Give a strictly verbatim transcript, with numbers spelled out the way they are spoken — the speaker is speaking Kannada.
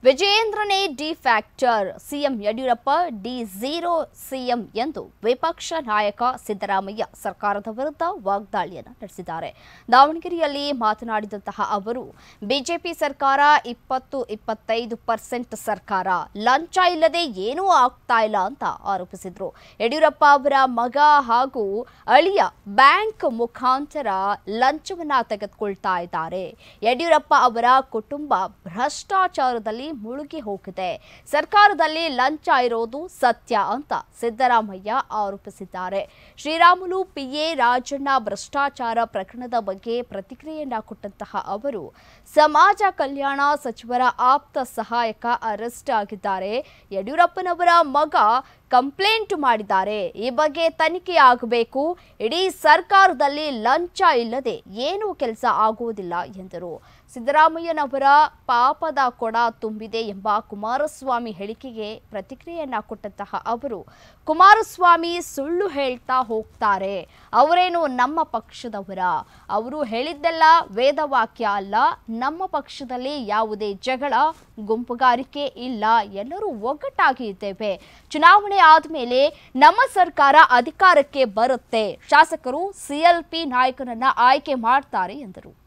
ವಿಜಯೇಂದ್ರನೇ de facto, CM Yediyurappa de jure CM ಎಂದು ವಿಪಕ್ಷ ನಾಯಕ ಸಿದ್ದರಾಮಯ್ಯ ಸರ್ಕಾರದ ವಿರುದ್ಧ ವಾಗ್ದಾಳಿಯನ್ನು ನಡೆಸಿದ್ದಾರೆ. ದಾವಣಗೆರೆಯಲ್ಲಿ ಮಾತನಾಡಿದಂತಹ ಅವರು, ಬಿಜೆಪಿ ಸರ್ಕಾರ ಇಪ್ಪತ್ತು ಇಪ್ಪತ್ತೈದು ಪರ್ಸೆಂಟ್ ಸರ್ಕಾರ, ಲಂಚ ಇಲ್ಲದೆ ಏನೂ ಆಗ್ತಾ ಇಲ್ಲ ಅಂತ ಆರೋಪಿಸಿದ್ರು. ಯಡಿಯೂರಪ್ಪ ಅವರ ಮಗ ಹಾಗೂ ಅಳಿಯ ಬ್ಯಾಂಕ್ ಮುಖಾಂತರ ಲಂಚವನ್ನ ತೆಗೆದುಕೊಳ್ತಾ ಇದ್ದಾರೆ. ಯಡಿಯೂರಪ್ಪ ಅವರ ಕುಟುಂಬ ಭ್ರಷ್ಟಾಚಾರದಲ್ಲಿ ಮುಳುಗಿ ಹೋಗಿದೆ. ಸರ್ಕಾರದಲ್ಲಿ ಲಂಚ ಇರೋದು ಸತ್ಯ ಅಂತ ಸಿದ್ದರಾಮಯ್ಯ ಆರೋಪಿಸಿದ್ದಾರೆ. ಶ್ರೀರಾಮುಲು ಪಿಎ ರಾಜಣ್ಣ ಭ್ರಷ್ಟಾಚಾರ ಪ್ರಕರಣದ ಬಗ್ಗೆ ಪ್ರತಿಕ್ರಿಯೆಯನ್ನ ಕೊಟ್ಟಂತಹ ಅವರು, ಸಮಾಜ ಕಲ್ಯಾಣ ಸಚಿವರ ಆಪ್ತ ಸಹಾಯಕ ಅರೆಸ್ಟ್ ಆಗಿದ್ದಾರೆ. ಯಡಿಯೂರಪ್ಪನವರ ಮಗ ಕಂಪ್ಲೇಂಟ್ ಮಾಡಿದ್ದಾರೆ. ಈ ಬಗ್ಗೆ ತನಿಖೆ ಆಗಬೇಕು. ಇಡೀ ಸರ್ಕಾರದಲ್ಲಿ ಲಂಚ ಇಲ್ಲದೆ ಏನೂ ಕೆಲಸ ಆಗುವುದಿಲ್ಲ ಎಂದರು. ಸಿದ್ದರಾಮಯ್ಯನವರ ಪಾಪದ ಕೊಡ ತುಂಬಿದೆ ಎಂಬ ಕುಮಾರಸ್ವಾಮಿ ಹೇಳಿಕೆಗೆ ಪ್ರತಿಕ್ರಿಯೆಯನ್ನ ಕೊಟ್ಟಂತಹ ಅವರು, ಕುಮಾರಸ್ವಾಮಿ ಸುಳ್ಳು ಹೇಳ್ತಾ ಹೋಗ್ತಾರೆ, ಅವರೇನು ನಮ್ಮ ಪಕ್ಷದವರ, ಅವರು ಹೇಳಿದ್ದೆಲ್ಲ ವೇದವಾಕ್ಯ ಅಲ್ಲ, ನಮ್ಮ ಪಕ್ಷದಲ್ಲಿ ಯಾವುದೇ ಜಗಳ ಗುಂಪುಗಾರಿಕೆ ಇಲ್ಲ, ಎಲ್ಲರೂ ಒಗ್ಗಟ್ಟಾಗಿ ಇದ್ದೇವೆ. ಚುನಾವಣೆ ಆದ್ಮೇಲೆ ನಮ್ಮ ಸರ್ಕಾರ ಅಧಿಕಾರಕ್ಕೆ ಬರುತ್ತೆ, ಶಾಸಕರು ಸಿಎಲ್ಪಿ ನಾಯಕನನ್ನ ಆಯ್ಕೆ ಮಾಡ್ತಾರೆ ಎಂದರು.